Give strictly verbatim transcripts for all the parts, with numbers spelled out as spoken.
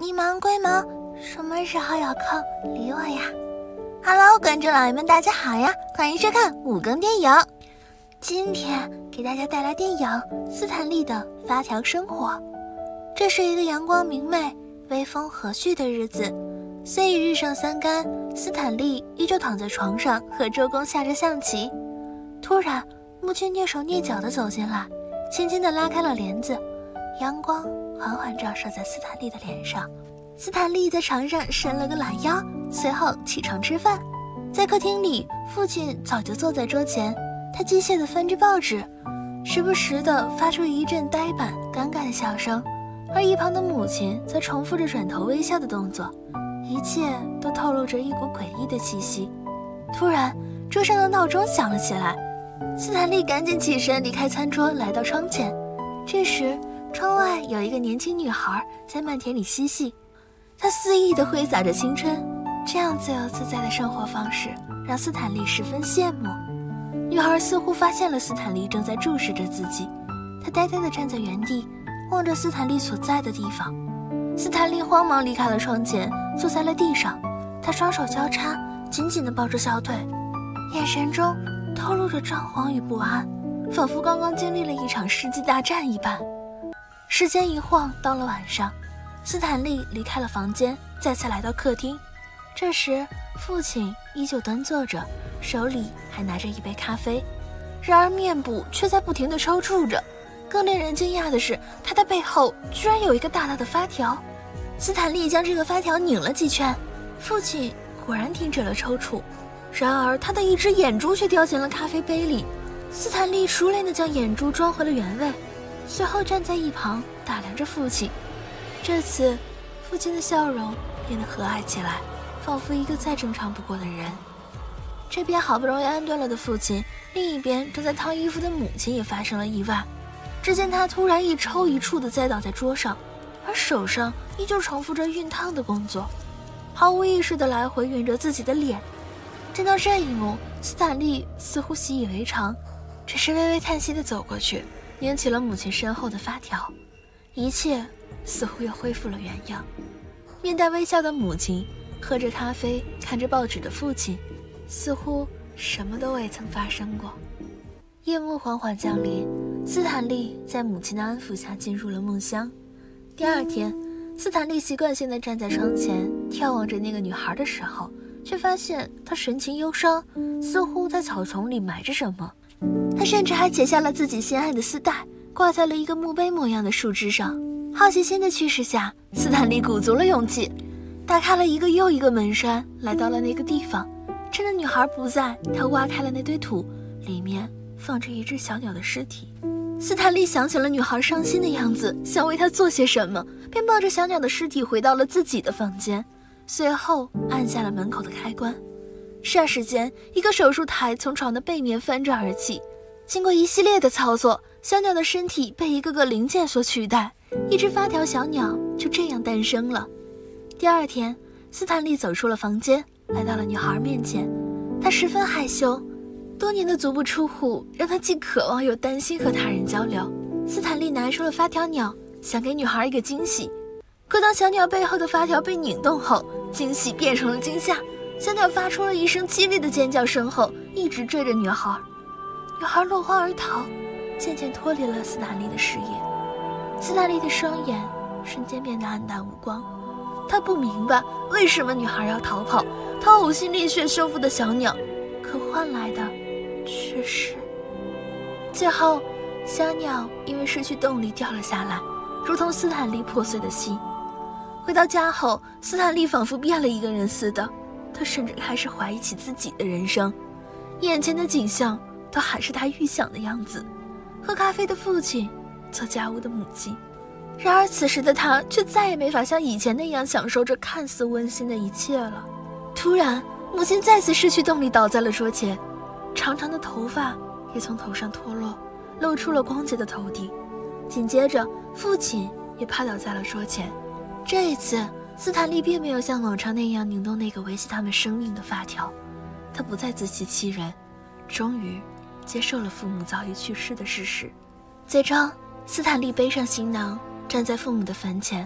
迷茫归茫，什么时候有空理我呀 ？Hello， 观众老爷们，大家好呀！欢迎收看五更电影。今天给大家带来电影《斯坦利的发条生活》。这是一个阳光明媚、微风和煦的日子，虽已日上三竿，斯坦利依旧躺在床上和周公下着象棋。突然，母亲蹑手蹑脚地走进来，轻轻地拉开了帘子，阳光缓缓照射在斯坦利的脸上。斯坦利在床上伸了个懒腰，随后起床吃饭。在客厅里，父亲早就坐在桌前，他机械地翻着报纸，时不时地发出一阵呆板尴尬的笑声，而一旁的母亲则重复着转头微笑的动作，一切都透露着一股诡异的气息。突然，桌上的闹钟响了起来，斯坦利赶紧起身离开餐桌，来到窗前。这时窗外有一个年轻女孩在麦田里嬉戏，她肆意地挥洒着青春，这样自由自在的生活方式让斯坦利十分羡慕。女孩似乎发现了斯坦利正在注视着自己，她呆呆地站在原地，望着斯坦利所在的地方。斯坦利慌忙离开了窗前，坐在了地上，他双手交叉，紧紧地抱着小腿，眼神中透露着张狂与不安，仿佛刚刚经历了一场世纪大战一般。时间一晃到了晚上，斯坦利离开了房间，再次来到客厅。这时父亲依旧端坐着，手里还拿着一杯咖啡，然而面部却在不停地抽搐着。更令人惊讶的是，他的背后居然有一个大大的发条。斯坦利将这个发条拧了几圈，父亲果然停止了抽搐，然而他的一只眼珠却掉进了咖啡杯里。斯坦利熟练地将眼珠装回了原位，随后站在一旁打量着父亲。这次父亲的笑容变得和蔼起来，仿佛一个再正常不过的人。这边好不容易安顿了的父亲，另一边正在烫衣服的母亲也发生了意外。只见他突然一抽一搐地栽倒在桌上，而手上依旧重复着熨烫的工作，毫无意识地来回熨着自己的脸。见到这一幕，斯坦利似乎习以为常，只是微微叹息地走过去，拧起了母亲身后的发条，一切似乎又恢复了原样。面带微笑的母亲喝着咖啡，看着报纸的父亲，似乎什么都未曾发生过。夜幕缓缓降临，斯坦利在母亲的安抚下进入了梦乡。第二天，斯坦利习惯性地站在窗前，眺望着那个女孩的时候，却发现她神情忧伤，似乎在草丛里埋着什么。他甚至还解下了自己心爱的丝带，挂在了一个墓碑模样的树枝上。好奇心的驱使下，斯坦利鼓足了勇气，打开了一个又一个门栓，来到了那个地方。趁着女孩不在，他挖开了那堆土，里面放着一只小鸟的尸体。斯坦利想起了女孩伤心的样子，想为她做些什么，便抱着小鸟的尸体回到了自己的房间，随后按下了门口的开关。霎时间，一个手术台从床的背面翻转而起，经过一系列的操作，小鸟的身体被一个个零件所取代，一只发条小鸟就这样诞生了。第二天，斯坦利走出了房间，来到了女孩面前。他十分害羞，多年的足不出户让他既渴望又担心和他人交流。斯坦利拿出了发条鸟，想给女孩一个惊喜。可当小鸟背后的发条被拧动后，惊喜变成了惊吓，小鸟发出了一声凄厉的尖叫声后，一直追着女孩。女孩落荒而逃，渐渐脱离了斯坦利的视野。斯坦利的双眼瞬间变得黯淡无光，他不明白为什么女孩要逃跑，他呕心沥血修复的小鸟，可换来的却是……最后，小鸟因为失去动力掉了下来，如同斯坦利破碎的心。回到家后，斯坦利仿佛变了一个人似的，他甚至开始怀疑起自己的人生。眼前的景象都还是他预想的样子，喝咖啡的父亲，做家务的母亲。然而此时的他却再也没法像以前那样享受着看似温馨的一切了。突然，母亲再次失去动力倒在了桌前，长长的头发也从头上脱落，露出了光洁的头顶。紧接着，父亲也趴倒在了桌前。这一次，斯坦利并没有像往常那样拧动那个维系他们生命的发条，他不再自欺欺人，终于接受了父母早已去世的事实。最终，斯坦利背上行囊，站在父母的坟前，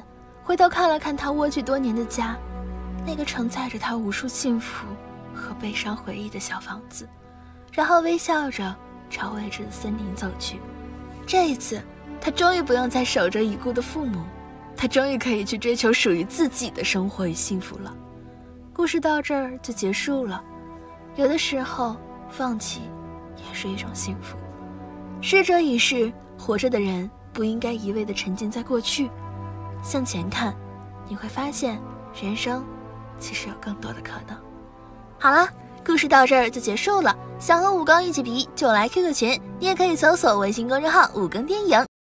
回头看了看他蜗居多年的家，那个承载着他无数幸福和悲伤回忆的小房子，然后微笑着朝未知的森林走去。这一次，他终于不用再守着已故的父母，他终于可以去追求属于自己的生活与幸福了。故事到这儿就结束了。有的时候，放弃也是一种幸福。逝者已逝，活着的人不应该一味地沉浸在过去，向前看，你会发现人生其实有更多的可能。好了，故事到这儿就结束了。想和武刚一起皮就来 Q Q 群，你也可以搜索微信公众号武庚电影，